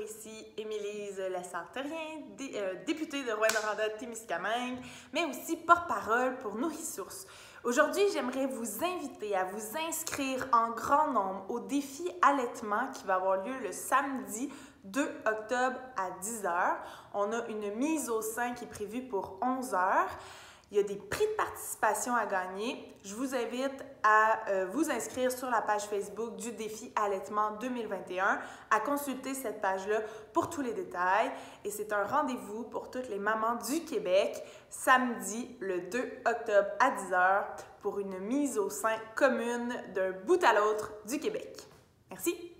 ici Émilise Lessard-Terrien, députée de Rouyn-Noranda-Témiscamingue, mais aussi porte-parole pour Nourrisource. Aujourd'hui, j'aimerais vous inviter à vous inscrire en grand nombre au défi allaitement qui va avoir lieu le samedi 2 octobre à 10h. On a une mise au sein qui est prévue pour 11h. Il y a des prix de participation à gagner. Je vous invite à vous inscrire sur la page Facebook du défi allaitement 2021, à consulter cette page-là pour tous les détails. Et c'est un rendez-vous pour toutes les mamans du Québec, samedi le 2 octobre à 10h, pour une mise au sein commune d'un bout à l'autre du Québec. Merci!